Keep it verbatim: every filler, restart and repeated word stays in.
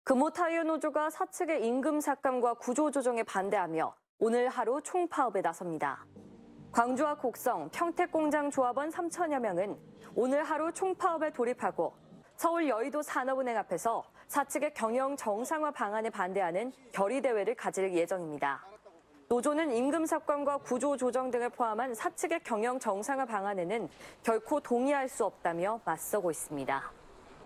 금호타이어 노조가 사측의 임금 삭감과 구조 조정에 반대하며 오늘 하루 총파업에 나섭니다. 광주와 곡성, 평택공장조합원 삼천여 명은 오늘 하루 총파업에 돌입하고 서울 여의도 산업은행 앞에서 사측의 경영 정상화 방안에 반대하는 결의대회를 가질 예정입니다. 노조는 임금 삭감과 구조 조정 등을 포함한 사측의 경영 정상화 방안에는 결코 동의할 수 없다며 맞서고 있습니다.